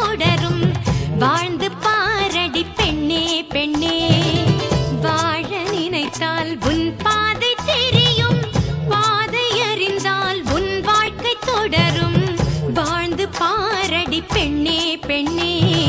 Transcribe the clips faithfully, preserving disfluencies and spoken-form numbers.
தொடரும் வாழ்ந்து பாரடி பெண்ணே பெண்ணே வாழ நினைத்தால் உன் பாதை தெரியும் பாதை அறிந்தால் உன் வாழ்க்கை தொடரும் வாழ்ந்து பாரடி பெண்ணே பெண்ணே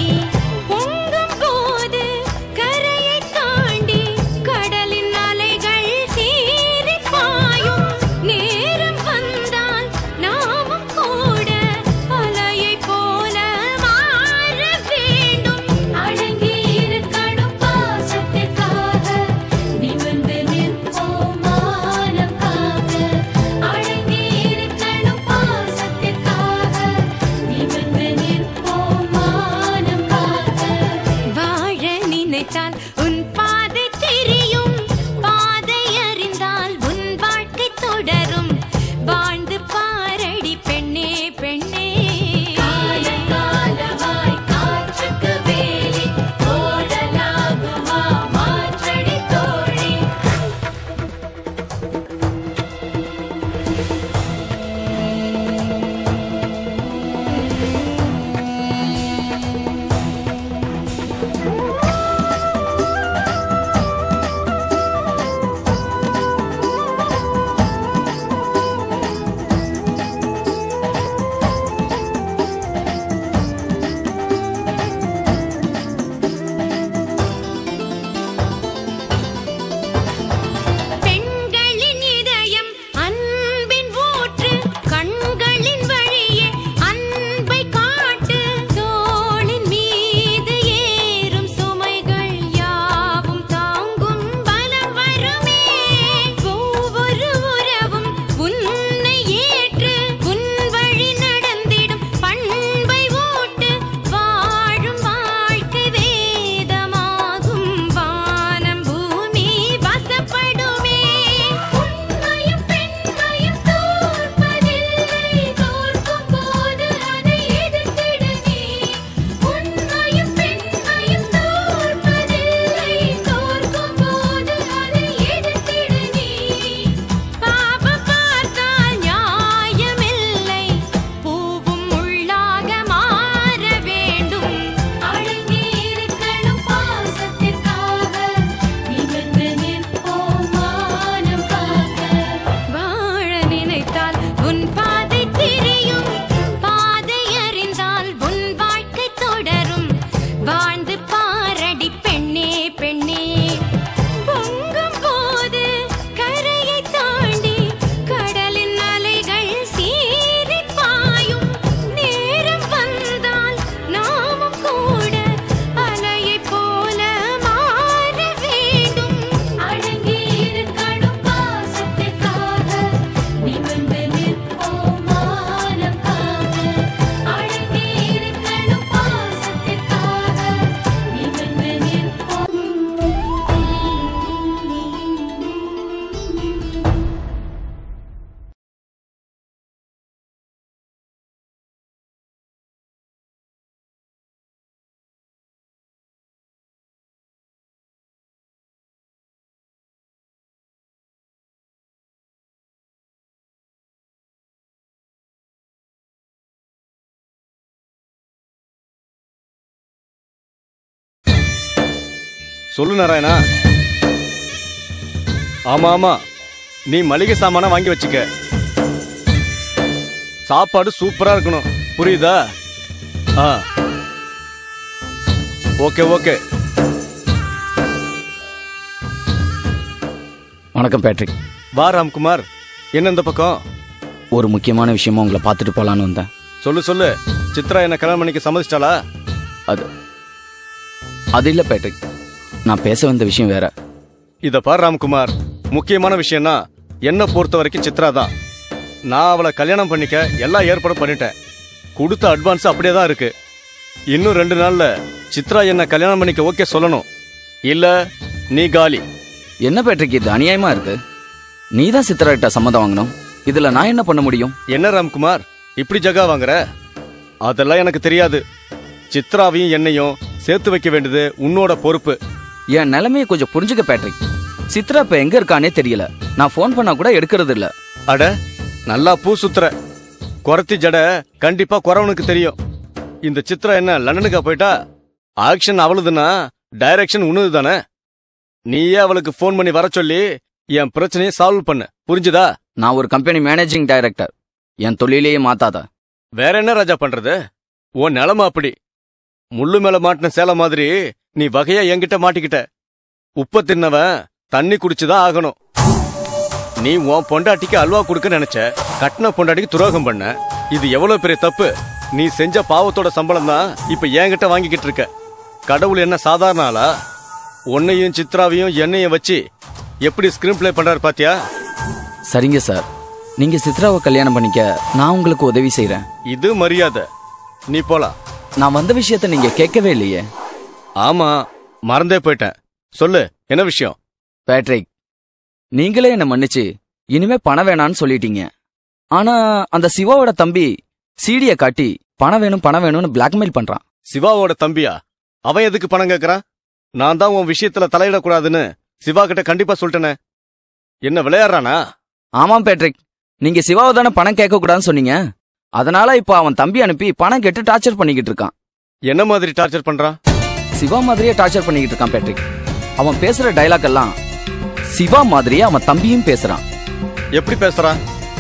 சொல்லு நாராயணா. ஆமா ஆமா, நீ மளிகை சாமான வாங்கி வச்சுக்க. சாப்பாடு சூப்பரா இருக்கணும், புரியுதா? ஆ ஓகே ஓகே. வணக்கம் பேட்ரிக். வா ராம்குமார், என்ன இந்த பக்கம்? ஒரு முக்கியமான விஷயமா உங்களை பார்த்துட்டு போலான்னு வந்தேன். சொல்லு சொல்லு. சித்ரா என்ன கல்யாணம் பண்ணிக்க சம்மதிச்சிட்டாளா? அது அது இல்லை பேட்ரிக், நான் பேச வந்த விஷயம் வேற. இத பார் ராம்குமார், முக்கியமான விஷயம்னா என்ன பொறுத்த வரைக்கும் சித்ரா தான். நான் அவளை கல்யாணம் பண்ணிக்க எல்லா ஏற்பாடும் பண்ணிட்டேன். கொடுத்த அட்வான்ஸ் அப்படியே தான் இருக்கு. இன்னும் ரெண்டு நாள்ல சித்ரா என்ன கல்யாணம் பண்ணிக்க ஓகே சொல்லணும், இல்ல நீ காலி. என்ன பேட்ரிக், இது அநியாயமா இருக்கு. நீ தான் சித்ரா கிட்ட சம்மதம் வாங்கணும், இதுல நான் என்ன பண்ண முடியும்? என்ன ராம்குமார் இப்படி ஜகா வாங்குற? அதெல்லாம் எனக்கு தெரியாது. சித்ராவையும் என்னையும் சேர்த்து வைக்க வேண்டியது உன்னோட பொறுப்பு. என் நிலைமையை கொஞ்சம் புரிஞ்சுக்க பேட்ரிக். சித்ரா இப்ப எங்க இருக்கானே தெரியல, நான் போன் பண்ணா கூட எடுக்கிறது இல்ல. அட நல்லா பூ சுத்துற. குறத்தி ஜட கண்டிப்பா குறவனுக்கு தெரியும். இந்த சித்ரா என்ன லண்டனுக்கா போயிட்டா? ஆக்ஷன் அவளுதுன்னா டைரக்ஷன் உன்னது தானே. நீயே அவளுக்கு போன் பண்ணி வர சொல்லி என் பிரச்சனையை சால்வ் பண்ணு, புரிஞ்சுதா? நான் ஒரு கம்பெனி மேனேஜிங் டைரக்டர், என் தொழிலையே மாத்தாத. வேற என்ன ராஜா பண்றது? உன் நிலைமை அப்படி. முள்ளு மேல மாட்டின சேலை மாதிரி நீ வகையா என்கிட்ட மாட்டிக்கிட்ட. உப்ப தின்னவன் தண்ணி குடிச்சுதான் ஆகணும். நீ உன் பொண்டாட்டிக்கு அல்வா கொடுக்க நினைச்ச, கட்டின பொண்டாட்டிக்கு துரோகம் பண்ண. இது எவ்வளவு பெரிய தப்பு. நீ செஞ்ச பாவத்தோட சம்பளம் தான் இப்ப என்கிட்ட வாங்கிக்கிட்டு இருக்க. கடவுள் என்ன சாதாரண ஆளா? உன்னையும் சித்ராவையும் என்னையும் வச்சு எப்படி ஸ்கிரீன் பிளே பண்றாரு பாத்தியா? சரிங்க சார், நீங்க சித்ராவை கல்யாணம் பண்ணிக்க நான் உங்களுக்கு உதவி செய்யறேன். இது மரியாதை. நீ போலாம். நான் வந்த விஷயத்த நீங்க கேட்கவே இல்லையே. ஆமா, மறந்தே போயிட்டேன். சொல்லு, என்ன விஷயம்? பேட்ரிக், நீங்களே என்ன மன்னிச்சு இனிமே பணம் வேணான்னு சொல்லிட்டீங்க. ஆனா அந்த சிவாவோட தம்பி சீடிய காட்டி பணம் வேணும் பணம் வேணும்னு பிளாக்மெயில் பண்றான். சிவாவோட தம்பியா? அவன் எதுக்கு பணம் கேக்குறான்? நான் தான் உன் விஷயத்துல தலையிடக்கூடாதுன்னு சிவா கிட்ட கண்டிப்பா சொல்லிட்டேனே. என்ன விளையாடுறானா? ஆமாம் பேட்ரிக், நீங்க சிவாவை தானே பணம் கேட்க கூடாதுன்னு சொன்னீங்க. அதனால இப்ப அவன் தம்பி அனுப்பி பணம் கேட்டு டார்ச்சர் பண்ணிக்கிட்டு இருக்கான். என்ன மாதிரி டார்ச்சர் பண்றான்? சிவா மாதிரியே டார்ச்சர் பண்ணிக்கிட்டு இருக்கான் பேட்ரிக். அவன் பேசுற டைலாக் எல்லாம் சிவா மாதிரியே அவன் தம்பியும் பேசுறான். எப்படி பேசுறான்?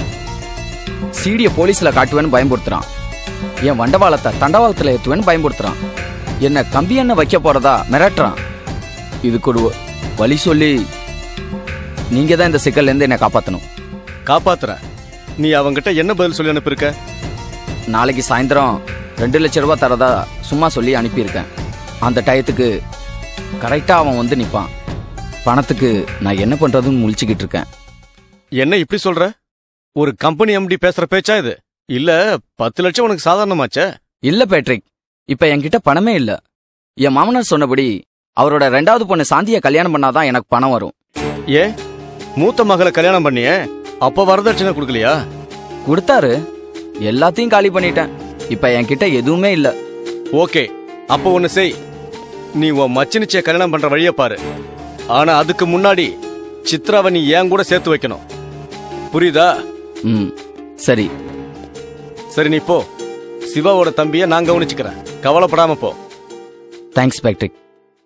சீடிய போலீஸ்ல காட்டுவேன்னு பயன்படுத்துறான். என் வண்டவாளத்தை தண்டவாளத்துல ஏத்துவேன்னு பயன்படுத்துறான். என்ன கம்பி என்ன வைக்க போறதா மிரட்டுறான். இதுக்கு ஒரு வழி சொல்லி நீங்க தான் இந்த சிக்கல்ல இருந்து என்ன காப்பாத்தணும். காப்பாத்துற? நீ அவங்கிட்ட என்ன பதில் சொல்லி அனுப்பியிருக்க? நாளைக்கு சாயந்தரம் ரெண்டு லட்சம் ரூபாய் தரதா சும்மா சொல்லி அனுப்பியிருக்கேன். அந்த டயத்துக்கு கரெக்டா அவன் வந்து நிப்பான். பணத்துக்கு நான் என்ன பண்றதுன்னு முழிச்சுக்கிட்டு இருக்கேன். என்ன இப்படி சொல்ற? ஒரு கம்பெனி எம்டி பேசுற பேச்சா இது? இல்ல பத்து லட்சம் உனக்கு சாதாரணமாச்சே? இல்ல பேட்ரிக், இப்ப என்கிட்ட பணமே இல்ல. என் மாமனார் சொன்னபடி அவரோட ரெண்டாவது பொண்ணு சாந்திய கல்யாணம் பண்ணாதான் எனக்கு பணம் வரும். ஏ, மூத்த மகளை கல்யாணம் பண்ணியே, அப்ப வரதட்சணை கொடுக்கலையா? கொடுத்தாரு, எல்லாத்தையும் காலி பண்ணிட்டேன். இப்ப என்கிட்ட எதுவுமே இல்ல. ஓகே, அப்ப ஒண்ணு செய். நீ உன் மச்சினிச்சிய கல்யாணம் பண்ற வழிய பாரு. ஆனா அதுக்கு முன்னாடி சித்ராவை நீ ஏன் கூட சேர்த்து வைக்கணும், புரியுதா? ம், சரி சரி, நீ போ. சிவாவோட தம்பிய நான் கவனிச்சுக்கிறேன், கவலைப்படாம போ. Thanks Patrick.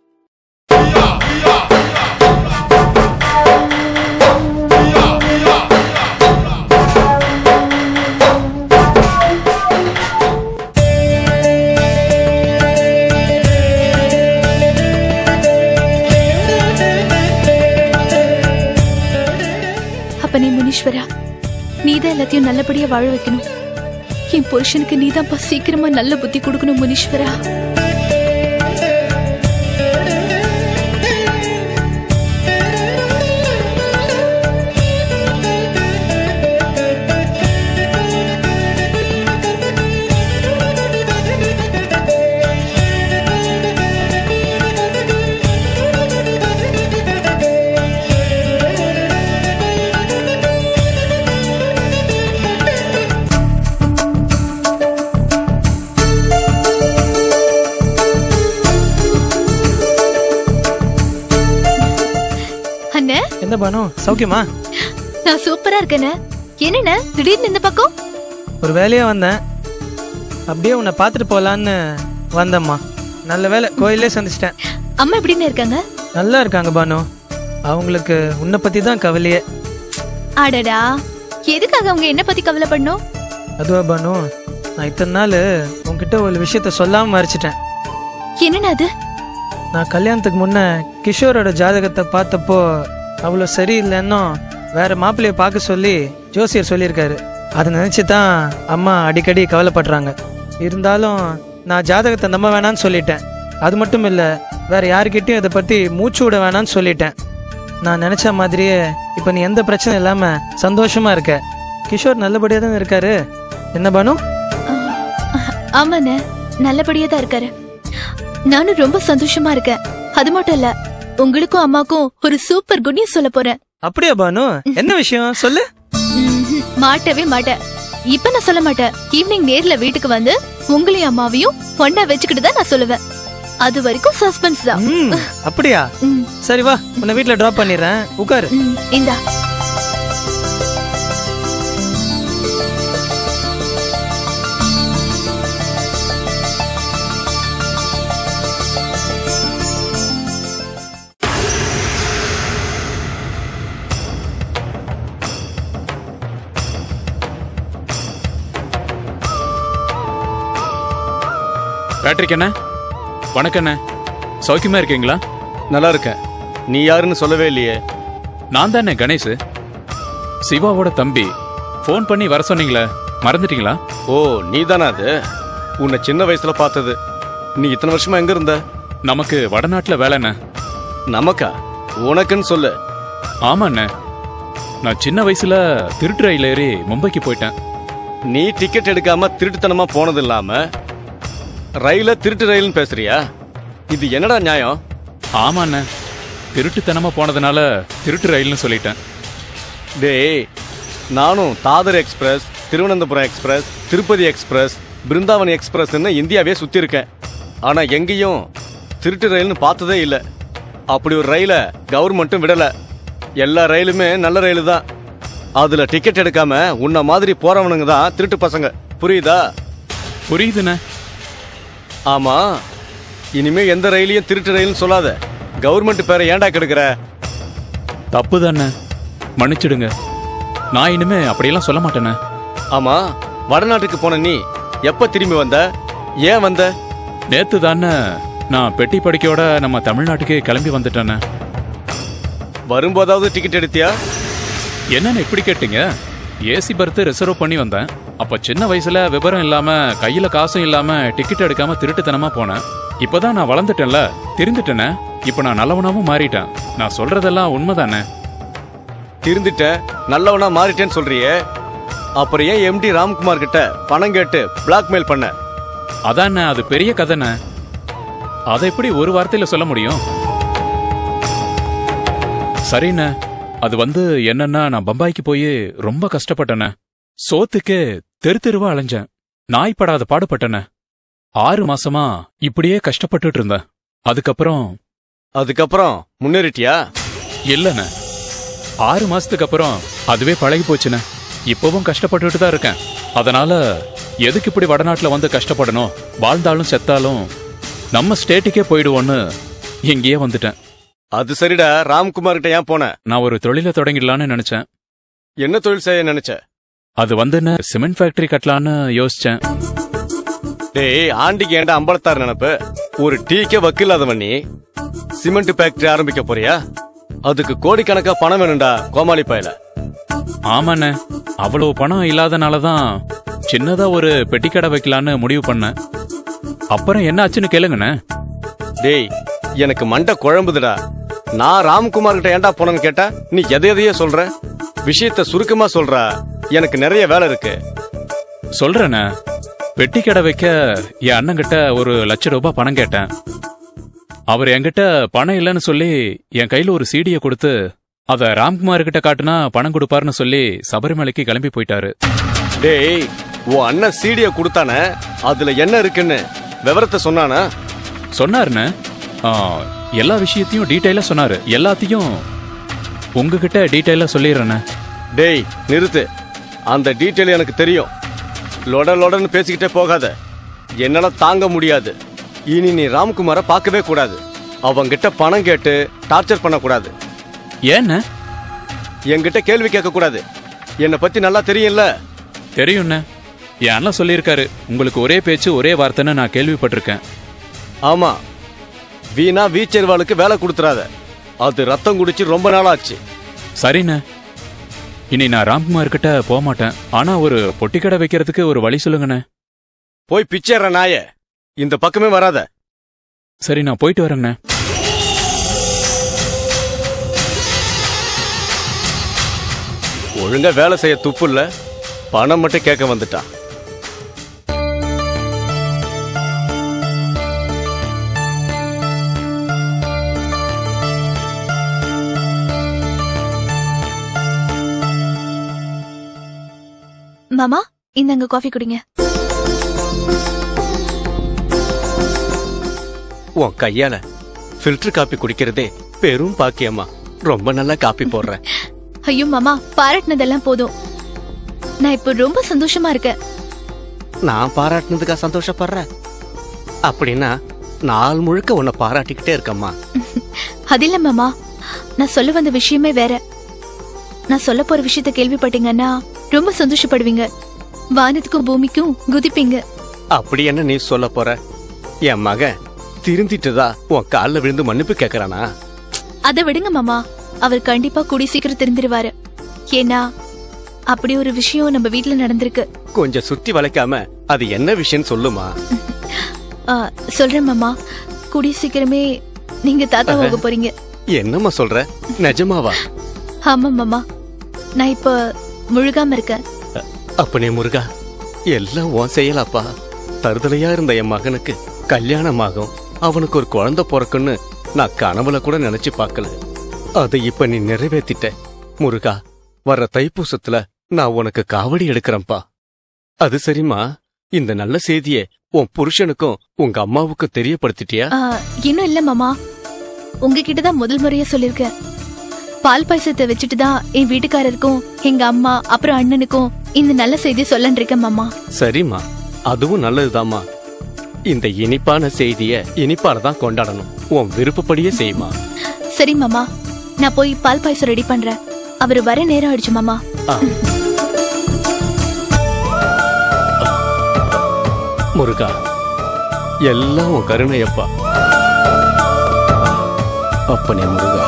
அப்பனே முனீஸ்வரா, நீதான் எல்லாத்தையும் நல்லபடியா வாழ வைக்கணும். என் புருஷனுக்கு நீதான்ப்பா சீக்கிரமா நல்ல புத்தி கொடுக்கணும் முனீஸ்வரா. என்ன பானு, சௌக்கியமா? நான் சூப்பரா இருக்கேனே. என்னண்ணே திடீர்னு இந்த பக்கம்? ஒரு வேலையா வந்தேன், அப்படியே உன்னை பார்த்துட்டு போலான்னு வந்தம்மா. நல்ல வேலை, கோயிலே சந்திச்சிட்டேன். அம்மா எப்படின்னு இருக்காங்க? நல்லா இருக்காங்க பானு. அவங்களுக்கு உன்னை பத்தி தான் கவலையே. அடடா, எதுக்காக அவங்க என்ன பத்தி கவலை பண்ணும்? அதுவா பானு, நான் இத்தனை நாள் உன்கிட்ட ஒரு விஷயத்த சொல்லாம மறைச்சிட்டேன். என்னண்ணா அது? நான் கல்யாணத்துக்கு முன்ன கிஷோரோட ஜாதகத்தை பார்த்தப்போ அவ்வளோ சரியில்லைன்னு வேற மாப்பிள்ளைய பார்க்க சொல்லி ஜோசியர் சொல்லியிருக்காரு. அதை நினைச்சு தான் அம்மா அடிக்கடி கவலைப்படுறாங்க. இருந்தாலும் நான் ஜாதகத்தை நம்ப வேணான்னு சொல்லிட்டேன். அது மட்டும் இல்லை, வேற யாருக்கிட்டையும் இதை பற்றி மூச்சு விட வேணான்னு சொல்லிட்டேன். நான் நினைச்ச மாதிரியே இப்போ நீ எந்த பிரச்சனை இல்லாம சந்தோஷமா இருக்க. கிஷோர் நல்லபடியா தான் இருக்காரு. என்ன பானு? ஆமாண்ணே, நல்லபடியா தான் இருக்காரு. நானும் ரொம்ப சந்தோஷமா இருக்கேன். அது மட்டும் இல்ல, உங்களுக்கும் அம்மாக்கும் ஒரு சூப்பர் குட் நியூஸ் சொல்ல போறேன். அப்படியா பானு? என்ன விஷயம் சொல்லு. மாட்டவே மாட்டேன். இப்ப நான் சொல்ல மாட்டேன். ஈவினிங் நேர்ல வீட்டுக்கு வந்து உங்களையும் அம்மாவையும் பொண்ணா வச்சுக்கிட்டு தான் நான் சொல்லுவேன். அது வரைக்கும் சஸ்பென்ஸ் தான். அப்படியா? சரி வா, உன்னை வீட்டுல டிராப் பண்ணிடுறேன், உட்காரு. இந்தா. பேட்ரிக் அண்ணா, வணக்கம் அண்ணா. சௌக்கியமா இருக்கீங்களா? நல்லா இருக்கேன். நீ யாருன்னு சொல்லவே இல்லையே. நான் தானே கணேஷ், சிவாவோட தம்பி. ஃபோன் பண்ணி வர சொன்னீங்களே, மறந்துட்டீங்களா? ஓ, நீ தானே அது. உன்னை சின்ன வயசுல பார்த்தது. நீ இத்தனை வருஷமா எங்க இருந்த? நமக்கு வடநாட்டுல வேலைண்ணே. நமக்கா? உனக்குன்னு சொல்லு. ஆமாண்ணே, நான் சின்ன வயசுல திருட்டு ரயில் ஏறி மும்பைக்கு போயிட்டேன். நீ டிக்கெட் எடுக்காம திருட்டுத்தனமா போனது இல்லாம ரயில திருட்டு ரயில்னு பேசுறியா? இது என்னடா நியாயம்? ஆமாண்ணே, திருட்டுத்தனமா போனதுனால திருட்டு ரயில்னு சொல்லிட்டேன். டேய், நானும் Dadar express, Thiruvananthapuram express, Tirupati express, Brindavan எக்ஸ்பிரஸ்ன்னு இந்தியாவே சுத்தி இருக்கேன். ஆனா எங்கேயும் திருட்டு ரயில்னு பார்த்ததே இல்லை. அப்படி ஒரு ரயில கவர்மெண்ட்டும் விடல. எல்லா ரயிலுமே நல்ல ரயிலு தான். அதுல டிக்கெட் எடுக்காம உன்ன மாதிரி போறவனுங்க தான் திருட்டு பசங்க. புரியுதா? புரியுதுண்ணே. ஆமா, இனிமே எந்த ரயிலையும் திருட்டு ரயில்னு சொல்லாத. கவர்மெண்ட் பேரை ஏன்டா கெடுக்கிற? தப்பு தானே, மன்னிச்சிடுங்க. நான் இனிமே அப்படியெல்லாம் சொல்ல மாட்டேண்ணே. ஆமா, வடநாட்டுக்கு போன நீ எப்ப திரும்பி வந்த? ஏன் வந்த? நேத்து தானே நான் பெட்டி படிக்கையோட நம்ம தமிழ்நாட்டுக்கு கிளம்பி வந்துட்டேண்ணே. வரும்போதாவது டிக்கெட் எடுத்தியா? என்னன்னு இப்படி கேட்டீங்க? ஏசி பர்த் ரிசர்வ் பண்ணி வந்தேன். அப்ப சின்ன வயசுல விவரம் இல்லாம கையில காசும் இல்லாம டிக்கெட் எடுக்காம திருட்டுத்தனமா போனேன். இப்பதான் நான் வளர்ந்துட்டேன்ல, திருந்துட்டேனே. இப்ப நான் நல்லவனாவும் மாறிட்டேன். நான் சொல்றதெல்லாம் உண்மைதானே. திருந்துட்ட, நல்லவனா மாறிட்டேன்னு சொல்றியே. அப்புறம் ஏன் எம்டி ராம்குமார் கிட்ட பணம் கேட்டு பிளாக்மெயில் பண்ண? அதானே, அது பெரிய கதைண்ணே. அதை எப்படி ஒரு வார்த்தையில சொல்ல முடியும்? சரிண்ணே, அது வந்து என்னன்னா, நான் பம்பாய்க்கு போய் ரொம்ப கஷ்டப்பட்டேனே. சோத்துக்கு தெரு தெருவா அலைஞ்சேன். நாய் படாத பாடுபட்டேனே. ஆறு மாசமா இப்படியே கஷ்டப்பட்டுட்டு இருந்தேன். அதுக்கப்புறம் அதுக்கப்புறம் முன்னேறிட்டியா? இல்லண்ணே, ஆறு மாசத்துக்கு அப்புறம் அதுவே பழகி போச்சுண்ணே. இப்பவும் கஷ்டப்பட்டுட்டு தான் இருக்கேன். அதனால எதுக்கு இப்படி வடநாட்டுல வந்து கஷ்டப்படணும்? வாழ்ந்தாலும் செத்தாலும் நம்ம ஸ்டேட்டுக்கே போயிடுவோன்னு இங்கேயே வந்துட்டேன். அது சரிடா, ராம்குமார் கிட்ட ஏன் போன? நான் ஒரு தொழிலை தொடங்கிடலான்னு நினைச்சேன். என்ன தொழில் செய்ய நினைச்ச? அது வந்து சிமெண்ட் ஃபேக்டரி கட்டலான்னு யோசிச்சேன். டேய், ஆண்டிக்கு ஏன்டா அம்பலத்தார் நினைப்பு? ஒரு டீக்கே வக்கில்லாதவன் நீ சிமெண்ட் ஃபேக்டரி ஆரம்பிக்க போறியா? அதுக்கு கோடிக்கணக்கா பணம் வேணும்டா கோமாளி பயல. ஆமாண்ணே, அவ்வளவு பணம் இல்லாதனாலதான் சின்னதா ஒரு பெட்டி கடை வைக்கலான்னு முடிவு பண்ணேன். அப்புறம் என்ன ஆச்சுன்னு கேளுங்கண்ணே. டேய், எனக்கு மண்டை குழம்புதுடா. நான் ராம்குமார் கிட்ட ஏன்டா போனேன்னு கேட்டா நீ எதை எதையே சொல்ற? விஷயத்த சுருக்கமா சொல்றா, எனக்கு நிறைய வேலை இருக்கு. சொல்றேண்ணே, பெட்டி கடை வைக்க என் அண்ணன் கிட்ட ஒரு லட்சம் ரூபாய் பணம் கேட்டேன். அவர் என்கிட்ட பணம் இல்லைன்னு சொல்லி என் கையில ஒரு சீடியை கொடுத்து அத ராம்குமார் கிட்ட காட்டுனா பணம் கொடுப்பாருன்னு சொல்லி சபரிமலைக்கு கிளம்பி போயிட்டாரு. டேய், உன் அண்ணன் சீடியை கொடுத்தானே, அதுல என்ன இருக்குன்னு விவரத்தை சொன்னானா? சொன்னாருண்ணே, எல்லா விஷயத்தையும் டீட்டெயிலா சொன்னாரு. எல்லாத்தையும் உங்ககிட்ட டீட்டெயிலா சொல்லிடுறேண்ணே. டேய் நிறுத்து, அந்த டீட்டெயில் எனக்கு தெரியும். லொட லொடன்னு பேசிக்கிட்டே போகாத, என்னால தாங்க முடியாது. இனி நீ ராம்குமார பார்க்கவே கூடாது. அவங்கிட்ட பணம் கேட்டு டார்ச்சர் பண்ணக்கூடாது. ஏன்னு? என்கிட்ட கேள்வி கேட்க கூடாது. என்னை பத்தி நல்லா தெரியும்ல? தெரியும்ண்ணே, என் அண்ணன் சொல்லியிருக்காரு. உங்களுக்கு ஒரே பேச்சு ஒரே வார்த்தைன்னு நான் கேள்விப்பட்டிருக்கேன். ஆமா, வீணா வீச்செருவாளுக்கு வேலை கொடுத்துறாத. அது ரத்தம் குடிச்சு ரொம்ப நாளாச்சு. சரிண்ணே, இனி நான் ராம்குமார் கிட்ட போக மாட்டேன். ஆனா ஒரு பொட்டி கடை வைக்கிறதுக்கு ஒரு வழி சொல்லுங்கண்ணே. போய் பிச்சேற நாய, இந்த பக்கமே வராத. சரி, நான் போயிட்டு வரேங்கண்ணே. ஒழுங்கா வேலை செய்ய துப்பு இல்ல, பணம் மட்டும் கேட்க வந்துட்டான். மாமா, இந்தாங்க காஃபி குடிங்க. உன் கையால ஃபில்டர் காப்பி குடிக்கிறதே பெரும் பாக்கியம்மா. ரொம்ப நல்லா காப்பி போடுற. ஐயோ மாமா, பாராட்டினதெல்லாம் போதும். நான் இப்ப ரொம்ப சந்தோஷமா இருக்கேன். நான் பாராட்டினதுக்கா சந்தோஷப்படுற? அப்படின்னா நாள் முழுக்க உன்னை பாராட்டிக்கிட்டே இருக்கம்மா. அது இல்ல மாமா, நான் சொல்ல வந்த விஷயமே வேற. நான் சொல்ல போற விஷயத்த கேள்விப்பட்டீங்கன்னா ரொம்ப சந்தோஷப்படுவீங்க. வானத்துக்கும் பூமிக்கும் குதிப்பீங்க. அப்படி என்ன நீ சொல்ல போற? என் மகன் திருந்திட்டுதா உன் காலில் விழுந்து மன்னிப்பு கேக்குறானா? அதை விடுங்க மாமா, அவர் கண்டிப்பா கூடி சீக்கிரம் திருந்திருவாரு. ஏன்னா அப்படி ஒரு விஷயம் நம்ம வீட்டுல நடந்திருக்கு. கொஞ்சம் சுத்தி வளைக்காம அது என்ன விஷயம் சொல்லுமா? ஆ, சொல்றேன் மாமா. கூடி சீக்கிரமே நீங்க தாத்தா போக போறீங்க. என்னம்மா சொல்ற? நிஜமாவா? ஆமா மாமா, நான் இப்ப முழுகாம இருக்கேன். அப்பனே முருகா, எல்லாம் உன் செயலாப்பா. தருதலையா இருந்த என் மகனுக்கு கல்யாணமாகும், அவனுக்கு ஒரு குழந்தை பிறக்குன்னு நான் கனவுல கூட நினைச்சு பார்க்கல. அதை இப்ப நீ நிறைவேத்திட்ட முருகா. வர்ற தைப்பூசத்துல நான் உனக்கு காவடி எடுக்கிறேன்ப்பா. அது சரிம்மா, இந்த நல்ல செய்தியை உன் புருஷனுக்கும் உங்க அம்மாவுக்கும் தெரியப்படுத்திட்டியா? ஆ, இன்னும் இல்ல மாமா, உங்ககிட்டதான் முதல் முறையா சொல்லிருக்கேன். பால் பாயசத்தை வச்சுட்டுதான் என் வீட்டுக்காரருக்கும் எங்க அம்மா அப்புறம் அண்ணனுக்கும் இந்த நல்ல செய்தி சொல்லன்னு இருக்கேன் மாமா. சரிம்மா, அதுவும் நல்லதுதாம்மா. இந்த இனிப்பான செய்திய இனிப்பாலதான் கொண்டாடணும். உன் விருப்பப்படியே செய்யுமா. சரி மாமா, நான் போய் பால் பாயசம் ரெடி பண்றேன். அவரு வர நேரம் ஆயிடுச்சு மாமா. முருகா, எல்லாம் உன் கருணையப்பா. அப்பனே முருகா.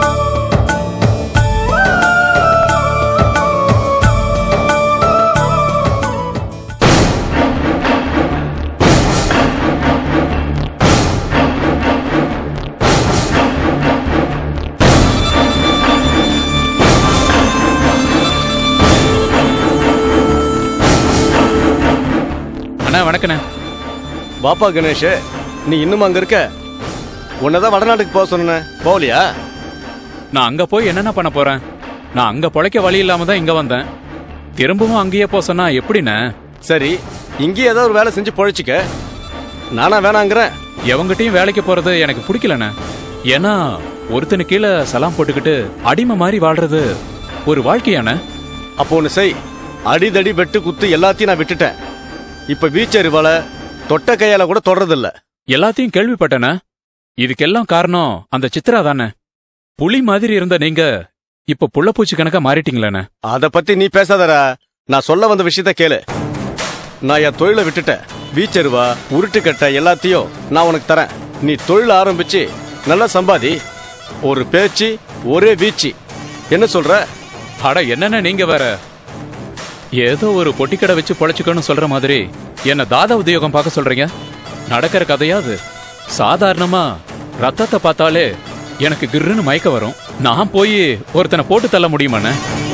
வணக்கண்ணே. பாப்பா கணேஷ், நீ இன்னும் அங்க இருக்க? உன்னதான் வடநாட்டுக்கு போக சொன்ன, போகலையா? நான் அங்க போய் என்னென்ன பண்ண போறேன்? நான் அங்க பொழைக்க வழி இல்லாம தான் இங்க வந்தேன். திரும்பவும் அங்கேயே போக சொன்னா எப்படிண்ணே? சரி, இங்கேயே ஏதாவது ஒரு வேலை செஞ்சு பொழைச்சிக்க. நானா வேணாங்கிறேன்? எவங்கிட்டையும் வேலைக்கு போறது எனக்கு பிடிக்கலண்ணே. ஏன்னா ஒருத்தனு கீழே சலாம் போட்டுக்கிட்டு அடிமை மாதிரி வாழ்றது ஒரு வாழ்க்கையாண்ணே. அப்போ ஒண்ணு செய், அடிதடி வெட்டு குத்து எல்லாத்தையும் நான் விட்டுட்டேன். இப்ப வீச்சறிவால தொட்ட கையால கூட தொடறதில்ல. எல்லாத்தையும் கேள்விப்பட்டன. இதுக்கெல்லாம் காரணம் அந்த சித்ரா தானே. புலி மாதிரி இருந்த நீங்க இப்ப புள்ளப்பூச்சி கணக்கா மாறிட்டீங்களே. அத பத்தி நீ பேசாதடா. நான் சொல்ல வந்த விஷயத்த கேளு. நான் என் தொழிலை விட்டுட்டேன். வீச்சருவா உருட்டு கட்ட எல்லாத்தையும் நான் உனக்கு தரேன். நீ தொழில் ஆரம்பிச்சு நல்லா சம்பாதி. ஒரு பேச்சு ஒரே வீச்சு. என்ன சொல்ற? அட என்னென்ன நீங்க வேற ஏதோ ஒரு பொட்டிக்கடை வச்சு பொழைச்சுக்கணும் சொல்ற மாதிரி என்ன தாதா உத்தியோகம் பார்க்க சொல்றீங்க? நடக்கிற கதையாது. சாதாரணமா ரத்தத்தை பார்த்தாலே எனக்கு கிர்ன்னு மயக்க வரும். நான் போய் ஒருத்தனை போட்டு தள்ள முடியுமாண்ணே?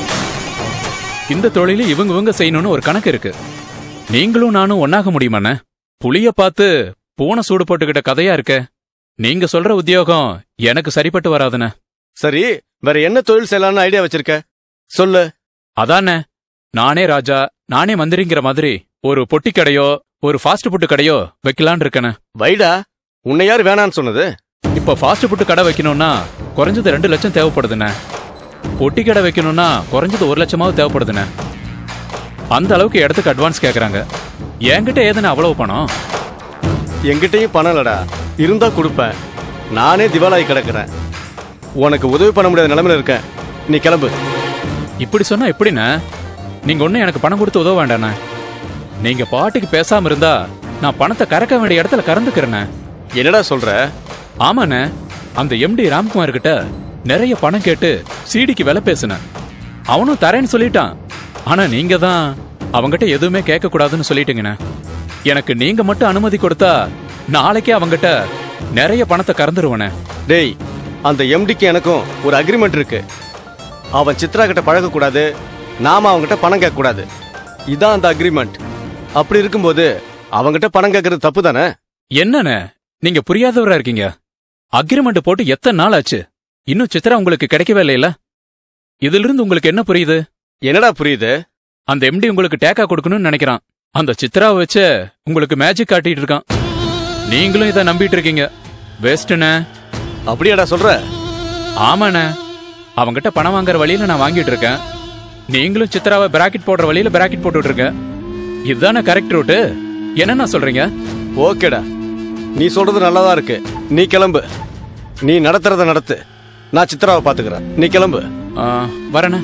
இந்த தொழில இவங்க இவங்க செய்யணும்னு ஒரு கணக்கு இருக்கு. நீங்களும் நானும் ஒன்னாக முடியுமாண்ணே? புளிய பார்த்து பூனை சூடு போட்டுக்கிட்ட கதையா இருக்க. நீங்க சொல்ற உத்தியோகம் எனக்கு சரிப்பட்டு வராதுண்ணே. சரி, வேற என்ன தொழில் செய்யலாம்னு ஐடியா வச்சிருக்க? சொல்லு. அதானே, நானே ராஜா நானே மந்திரிங்கிற மாதிரி ஒரு பொட்டி கடையோ ஒரு ஃபாஸ்ட் ஃபுட் கடையோ வைக்கலான் இருக்கேன். வைடா, உன்னை யாரு வேணான்னு சொன்னது? இப்ப ஃபாஸ்ட் ஃபுட் கடை வைக்கணும்னா குறைஞ்சது ரெண்டு லட்சம் தேவைப்படுதுண்ணே. பொட்டி கடை வைக்கணும்னா குறைஞ்சது ஒரு லட்சமாவது தேவைப்படுதுண்ணே. அந்த அளவுக்கு இடத்துக்கு அட்வான்ஸ் கேக்குறாங்க. என்கிட்ட ஏதுன்னு அவ்வளவு பணம்? என்கிட்டயும் பணம் இல்லடா. இருந்தா கொடுப்பேன். நானே திவாலாகி கிடக்குறேன். உனக்கு உதவி பண்ண முடியாத நிலைமையில இருக்கேன். நீ கிளம்பு. இப்படி சொன்னா எப்படிண்ணே? நீங்க ஒண்ணு எனக்கு பணம் கொடுத்து உதவ வேண்டாண்ணே. நீங்க பாட்டுக்கு பேசாம இருந்தா நான் பணத்தை கறக்க வேண்டிய இடத்துல கறந்துக்கிறேண்ணே. என்னடா சொல்ற? ஆமாண்ணே, அந்த எம்டி ராம்குமார் கிட்ட நிறைய பணம் கேட்டு சீடிக்கு விலை பேசுனேன். அவனும் தரேன்னு சொல்லிட்டான். ஆனா நீங்க தான் அவங்கிட்ட எதுவுமே கேட்க கூடாதுன்னு சொல்லிட்டீங்கண்ணே. எனக்கு நீங்க மட்டும் அனுமதி கொடுத்தா நாளைக்கே அவங்கிட்ட நிறைய பணத்தை கறந்துருவனே. டேய், அந்த எம்டிக்கு எனக்கும் ஒரு அக்ரிமெண்ட் இருக்கு. அவன் சித்ரா கிட்ட பழக கூடாது, நாம அவங்கிட்ட பணம் கேட்க கூடாது. இதான் அந்த அக்ரிமெண்ட். அப்படி இருக்கும்போது அவங்கிட்ட பணம் கேட்கறது தப்பு தானே? என்னண்ணே நீங்க புரியாதவரா இருக்கீங்க. அக்ரிமெண்ட் போட்டு எத்தனை நாள் ஆச்சு? இன்னும் சித்ரா உங்களுக்கு கிடைக்கவே இல்லையில. இதுல இருந்து உங்களுக்கு என்ன புரியுது? என்னடா புரியுது? அந்த எம்டி உங்களுக்கு டேக்கா கொடுக்கணும்னு நினைக்கிறான். அந்த சித்ராவை வச்சு உங்களுக்கு மேஜிக் காட்டிட்டு இருக்கான். நீங்களும் இதை நம்பிட்டு இருக்கீங்க. வேஸ்ட்ண்ணே. அப்படியாடா சொல்ற? ஆமாண்ணே, அவங்கிட்ட பணம் வாங்குற வழியில நான் வாங்கிட்டு இருக்கேன். நீங்களும் சித்ராவை பிராக்கெட் போடுற வழியில பிராக்கெட் போட்டுட்டு இருக்க. இதுதானே கரெக்ட் ரூட்டு? என்னன்னா சொல்றீங்க? ஓகேடா, நீ சொல்றது நல்லாதான் இருக்கு. நீ கிளம்பு. நீ நடத்துறத நடத்து. நான் சித்ராவை பாத்துக்கிறேன். நீ கிளம்பு. வரேண்ணே.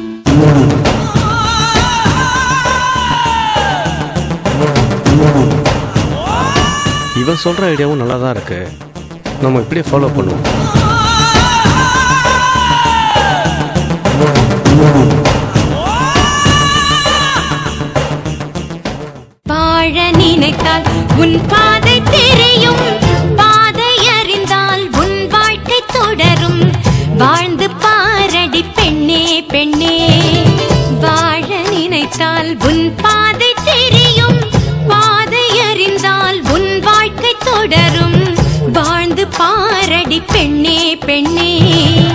இவன் சொல்ற ஐடியாவும் நல்லா தான் இருக்கு. நம்ம இப்படியே ஃபாலோ பண்ணுவோம். வாழ நினைத்தால் உன் பாதை தெரியும், பாதை அறிந்தால் உன் வாழ்க்கை தொடரும். வாழ்ந்து பாரடி பெண்ணே பெண்ணே, வாழ நினைத்தால் உன் பாதை தெரியும், பாதை அறிந்தால் உன் வாழ்க்கை தொடரும். வாழ்ந்து பாரடி பெண்ணே பெண்ணே.